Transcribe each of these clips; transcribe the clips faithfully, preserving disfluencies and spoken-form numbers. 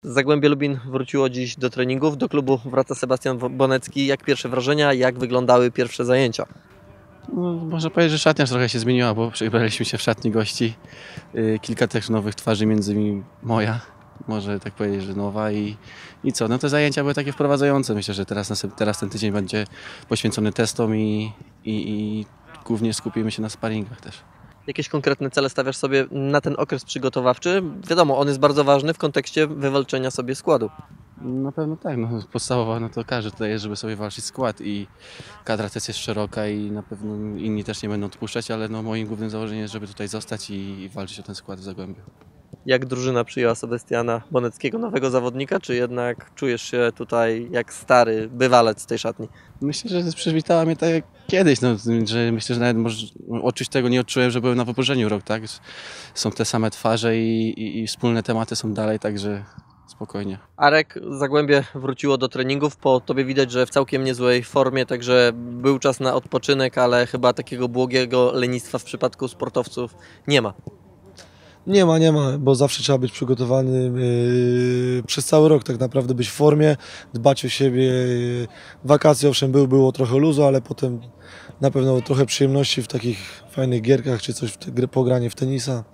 Zagłębie Lubin wróciło dziś do treningów. Do klubu wraca Sebastian Bonecki. Jak pierwsze wrażenia, jak wyglądały pierwsze zajęcia? No, można powiedzieć, że szatnia trochę się zmieniła, bo przebraliśmy się w szatni gości. Yy, kilka też nowych twarzy, między innymi moja, może tak powiedzieć, że nowa. I, i co, no te zajęcia były takie wprowadzające. Myślę, że teraz, teraz ten tydzień będzie poświęcony testom i, i, i głównie skupimy się na sparingach też. Jakieś konkretne cele stawiasz sobie na ten okres przygotowawczy? Wiadomo, on jest bardzo ważny w kontekście wywalczenia sobie składu. Na pewno tak, no, podstawowa, no to każdy tutaj jest, żeby sobie walczyć skład i kadra też jest szeroka i na pewno inni też nie będą odpuszczać, ale no, moim głównym założeniem jest, żeby tutaj zostać i, i walczyć o ten skład w Zagłębiu. Jak drużyna przyjęła Sebastiana Boneckiego, nowego zawodnika, czy jednak czujesz się tutaj jak stary bywalec tej szatni? Myślę, że przywitała mnie tak jak kiedyś, no, że myślę, że nawet może odczuć tego nie odczułem, że byłem na wypożyczeniu rok, tak? Są te same twarze i, i, i wspólne tematy są dalej, także spokojnie. Arek, Zagłębie wróciło do treningów, po tobie widać, że w całkiem niezłej formie, także był czas na odpoczynek, ale chyba takiego błogiego lenistwa w przypadku sportowców nie ma. Nie ma, nie ma, bo zawsze trzeba być przygotowany yy, przez cały rok, tak naprawdę być w formie, dbać o siebie. Yy, wakacje owszem były, było trochę luzu, ale potem na pewno trochę przyjemności w takich fajnych gierkach, czy coś, w te, pogranie w tenisa.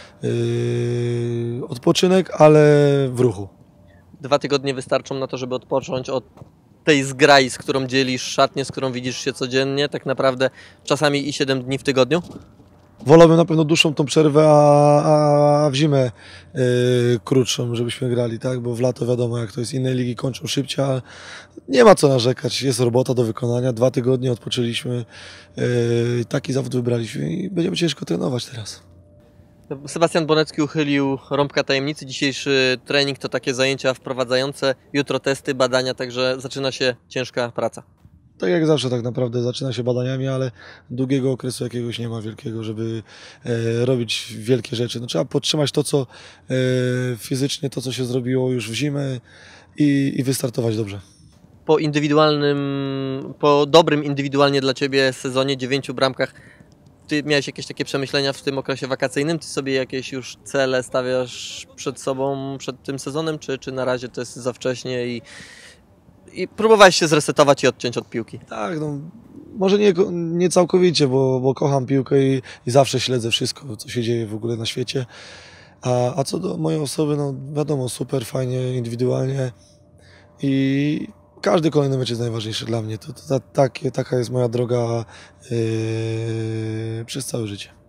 Yy, odpoczynek, ale w ruchu. Dwa tygodnie wystarczą na to, żeby odpocząć od tej zgrai, z którą dzielisz szatnię, z którą widzisz się codziennie, tak naprawdę czasami i siedem dni w tygodniu? Wolałbym na pewno dłuższą tą przerwę, a, a w zimę yy, krótszą, żebyśmy grali, tak? Bo w lato wiadomo jak to jest, inne ligi kończą szybciej, ale nie ma co narzekać, jest robota do wykonania, dwa tygodnie odpoczęliśmy, yy, taki zawód wybraliśmy i będziemy ciężko trenować teraz. Sebastian Bonecki uchylił rąbka tajemnicy. Dzisiejszy trening to takie zajęcia wprowadzające, jutro testy, badania, także zaczyna się ciężka praca. Tak jak zawsze tak naprawdę zaczyna się badaniami, ale długiego okresu jakiegoś nie ma wielkiego, żeby e, robić wielkie rzeczy. No, trzeba podtrzymać to, co e, fizycznie, to, co się zrobiło już w zimę i, i wystartować dobrze. Po indywidualnym, po dobrym indywidualnie dla Ciebie sezonie, dziewięciu bramkach, Ty miałeś jakieś takie przemyślenia w tym okresie wakacyjnym? Ty sobie jakieś już cele stawiasz przed sobą, przed tym sezonem, czy, czy na razie to jest za wcześnie i I próbowałeś się zresetować i odciąć od piłki? Tak, no, może nie, nie całkowicie, bo, bo kocham piłkę i, i zawsze śledzę wszystko, co się dzieje w ogóle na świecie. A, a co do mojej osoby, no wiadomo, super, fajnie, indywidualnie i każdy kolejny mecz jest najważniejszy dla mnie. To, to, to, takie, taka jest moja droga yy, przez całe życie.